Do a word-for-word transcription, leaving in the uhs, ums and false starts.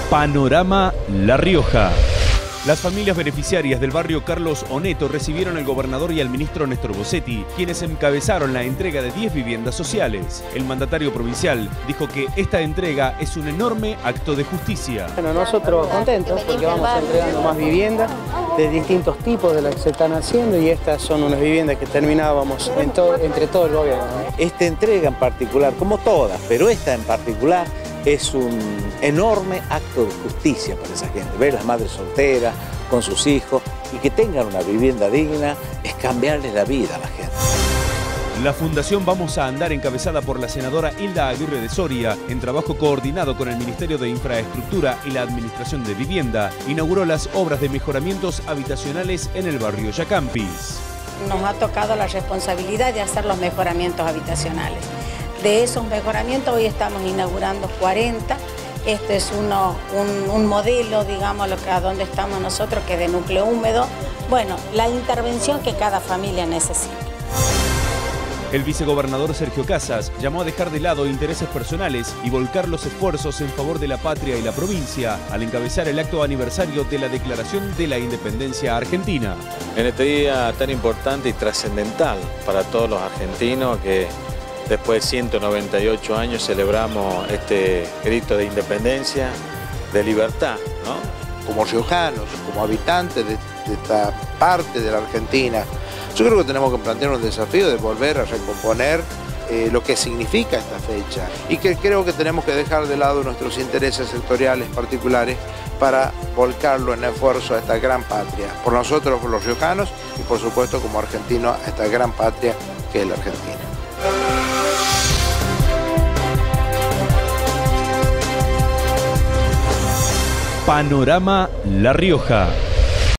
Panorama La Rioja. Las familias beneficiarias del barrio Carlos Oneto recibieron al gobernador y al ministro Néstor Bossetti, quienes encabezaron la entrega de diez viviendas sociales. El mandatario provincial dijo que esta entrega es un enorme acto de justicia. Bueno, nosotros contentos porque vamos entregando más viviendas de distintos tipos de las que se están haciendo, y estas son unas viviendas que terminábamos en todo, entre todo el gobierno, ¿no? Esta entrega en particular, como todas, pero esta en particular, es un enorme acto de justicia para esa gente. Ver las madres solteras con sus hijos y que tengan una vivienda digna es cambiarles la vida a la gente. La Fundación Vamos a Andar, encabezada por la senadora Hilda Aguirre de Soria, en trabajo coordinado con el Ministerio de Infraestructura y la Administración de Vivienda, inauguró las obras de mejoramientos habitacionales en el barrio Yacampis. Nos ha tocado la responsabilidad de hacer los mejoramientos habitacionales. De esos mejoramientos hoy estamos inaugurando cuarenta. Este es uno, un, un modelo, digamos, lo que, a donde estamos nosotros, que es de núcleo húmedo. Bueno, la intervención que cada familia necesita. El vicegobernador Sergio Casas llamó a dejar de lado intereses personales y volcar los esfuerzos en favor de la patria y la provincia al encabezar el acto aniversario de la Declaración de la Independencia Argentina. En este día tan importante y trascendental para todos los argentinos, que después de ciento noventa y ocho años celebramos este grito de independencia, de libertad, ¿no? Como riojanos, como habitantes de, de esta parte de la Argentina, yo creo que tenemos que plantear un desafío de volver a recomponer eh, lo que significa esta fecha, y que creo que tenemos que dejar de lado nuestros intereses sectoriales particulares para volcarlo en esfuerzo a esta gran patria, por nosotros los riojanos y por supuesto como argentinos a esta gran patria que es la Argentina. Panorama La Rioja.